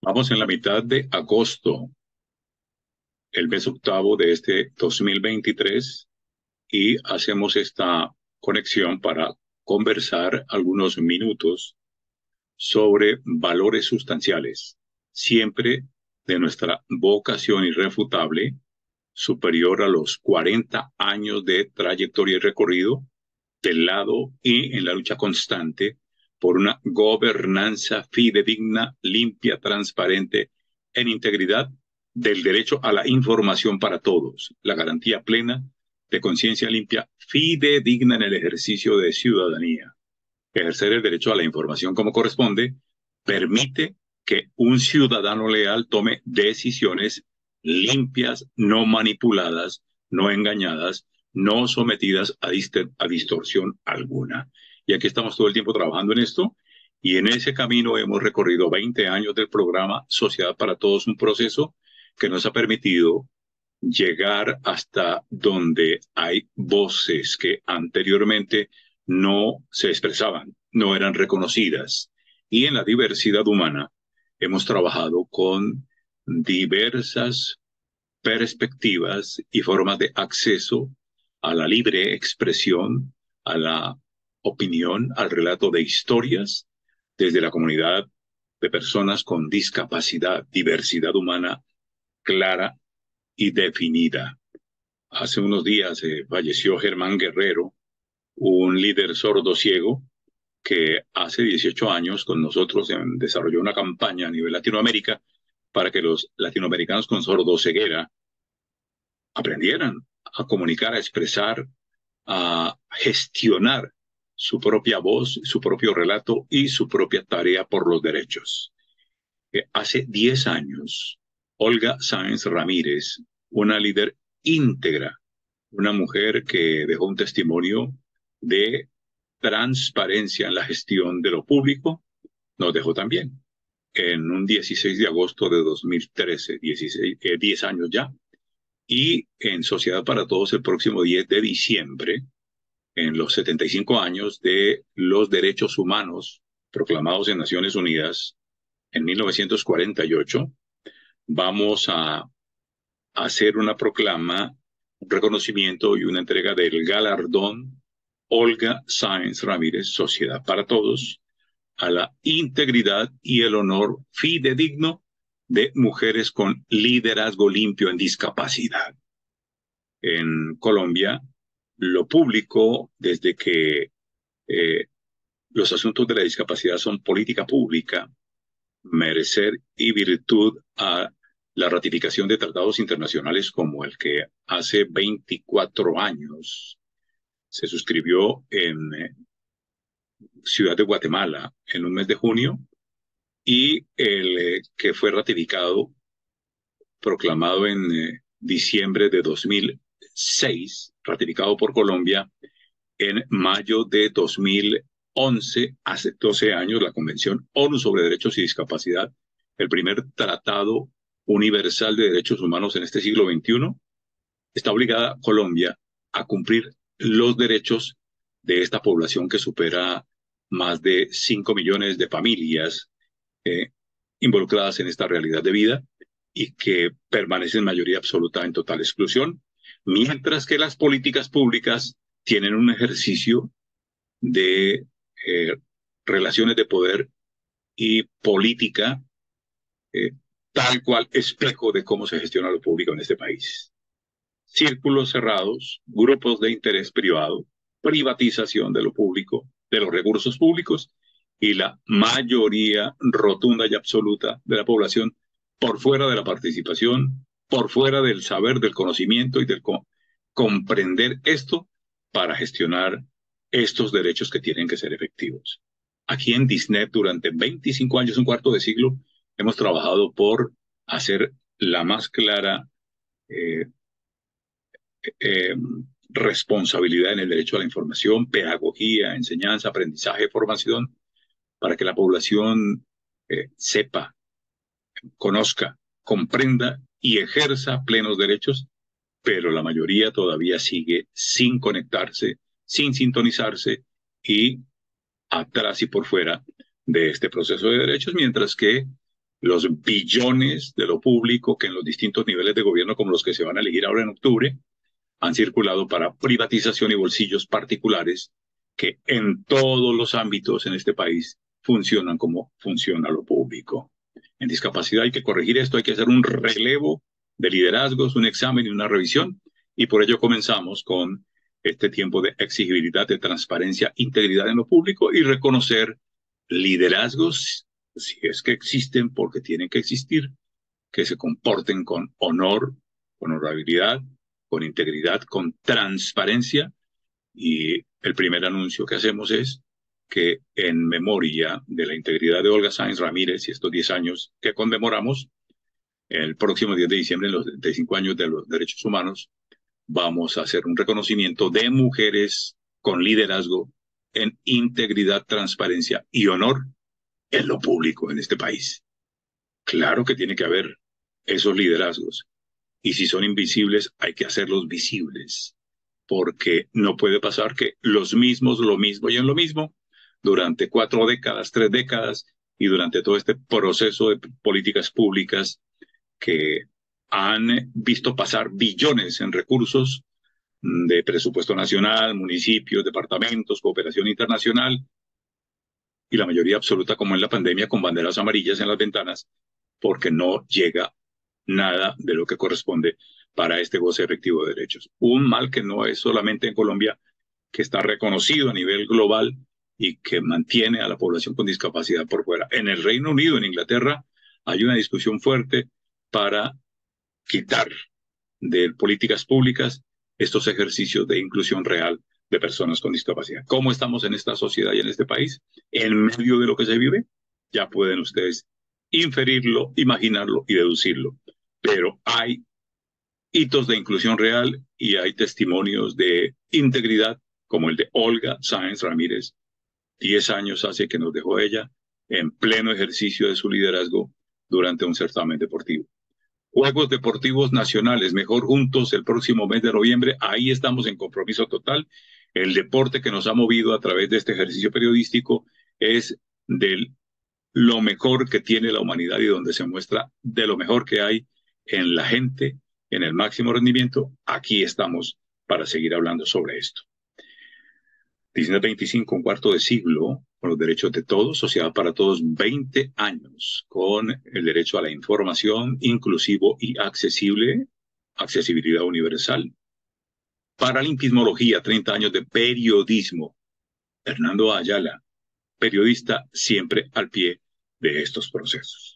Vamos en la mitad de agosto, el mes octavo de este 2023, y hacemos esta conexión para conversar algunos minutos sobre valores sustanciales, siempre de nuestra vocación irrefutable, superior a los 40 años de trayectoria y recorrido, del lado y en la lucha constante por una gobernanza fidedigna, limpia, transparente, en integridad del derecho a la información para todos, la garantía plena de conciencia limpia, fidedigna en el ejercicio de ciudadanía. Ejercer el derecho a la información como corresponde permite que un ciudadano leal tome decisiones limpias, no manipuladas, no engañadas, no sometidas a distorsión alguna. Y aquí estamos todo el tiempo trabajando en esto, y en ese camino hemos recorrido 20 años del programa Sociedad para Todos, un proceso que nos ha permitido llegar hasta donde hay voces que anteriormente no se expresaban, no eran reconocidas. Y en la diversidad humana hemos trabajado con diversas perspectivas y formas de acceso a la libre expresión, a la opinión, al relato de historias, desde la comunidad de personas con discapacidad, diversidad humana clara y definida. Hace unos días falleció Germán Guerrero, un líder sordo ciego que hace 18 años con nosotros desarrolló una campaña a nivel Latinoamérica para que los latinoamericanos con sordoceguera aprendieran a comunicar, a expresar, a gestionar su propia voz, su propio relato y su propia tarea por los derechos. Hace 10 años, Olga Sáenz Ramírez, una líder íntegra, una mujer que dejó un testimonio de transparencia en la gestión de lo público, nos dejó también en un 16 de agosto de 2013, 10 años ya, y en Sociedad para Todos el próximo 10 de diciembre, en los 75 años de los derechos humanos proclamados en Naciones Unidas en 1948, vamos a hacer una proclama, un reconocimiento y una entrega del galardón Olga Sáenz Ramírez, Sociedad para Todos, a la integridad y el honor fidedigno de mujeres con liderazgo limpio en discapacidad. En Colombia, lo público, desde que los asuntos de la discapacidad son política pública, merecer y virtud a la ratificación de tratados internacionales como el que hace 24 años se suscribió en Ciudad de Guatemala en un mes de junio, y el que fue ratificado, proclamado en diciembre de 2006, ratificado por Colombia en mayo de 2011, hace 12 años, la Convención ONU sobre Derechos y Discapacidad, el primer tratado universal de derechos humanos en este siglo XXI. Está obligada Colombia a cumplir los derechos de esta población que supera más de 5 millones de familias eh, involucradas en esta realidad de vida y que permanecen en mayoría absoluta en total exclusión, mientras que las políticas públicas tienen un ejercicio de relaciones de poder y política eh, tal cual espejo de cómo se gestiona lo público en este país. Círculos cerrados, grupos de interés privado, privatización de lo público, de los recursos públicos, y la mayoría rotunda y absoluta de la población por fuera de la participación, por fuera del saber, del conocimiento y del comprender esto para gestionar estos derechos que tienen que ser efectivos. Aquí en Disney, durante 25 años, un cuarto de siglo, hemos trabajado por hacer la más clara eh, eh, responsabilidad en el derecho a la información, pedagogía, enseñanza, aprendizaje, formación, para que la población sepa, conozca, comprenda y ejerza plenos derechos, pero la mayoría todavía sigue sin conectarse, sin sintonizarse y atrás y por fuera de este proceso de derechos, mientras que los billones de lo público que en los distintos niveles de gobierno, como los que se van a elegir ahora en octubre, han circulado para privatización y bolsillos particulares que en todos los ámbitos en este país funcionan como funciona lo público. En discapacidad hay que corregir esto, hay que hacer un relevo de liderazgos, un examen y una revisión, y por ello comenzamos con este tiempo de exigibilidad, de transparencia, integridad en lo público y reconocer liderazgos, si es que existen, porque tienen que existir, que se comporten con honor, con honorabilidad, con integridad, con transparencia. Y el primer anuncio que hacemos es que en memoria de la integridad de Olga Sáenz Ramírez y estos 10 años que conmemoramos, el próximo 10 de diciembre, en los 75 años de los derechos humanos, vamos a hacer un reconocimiento de mujeres con liderazgo en integridad, transparencia y honor en lo público en este país. Claro que tiene que haber esos liderazgos. Y si son invisibles, hay que hacerlos visibles, porque no puede pasar que los mismos, lo mismo y en lo mismo, durante 4 décadas, 3 décadas, y durante todo este proceso de políticas públicas que han visto pasar billones en recursos de presupuesto nacional, municipios, departamentos, cooperación internacional, y la mayoría absoluta, como en la pandemia, con banderas amarillas en las ventanas, porque no llega nada de lo que corresponde para este goce efectivo de derechos. Un mal que no es solamente en Colombia, que está reconocido a nivel global y que mantiene a la población con discapacidad por fuera. En el Reino Unido, en Inglaterra, hay una discusión fuerte para quitar de políticas públicas estos ejercicios de inclusión real de personas con discapacidad. ¿Cómo estamos en esta sociedad y en este país? En medio de lo que se vive, ya pueden ustedes inferirlo, imaginarlo y deducirlo. Pero hay hitos de inclusión real y hay testimonios de integridad, como el de Olga Sáenz Ramírez. 10 años hace que nos dejó ella en pleno ejercicio de su liderazgo durante un certamen deportivo. Juegos Deportivos Nacionales, mejor juntos el próximo mes de noviembre. Ahí estamos en compromiso total. El deporte que nos ha movido a través de este ejercicio periodístico es de lo mejor que tiene la humanidad y donde se muestra de lo mejor que hay en la gente, en el máximo rendimiento. Aquí estamos para seguir hablando sobre esto. 1925, un cuarto de siglo, con los derechos de todos, Sociedad para Todos, 20 años, con el derecho a la información inclusivo y accesible, accesibilidad universal. Paralimpismología, 30 años de periodismo. Fernando Ayala, periodista siempre al pie de estos procesos.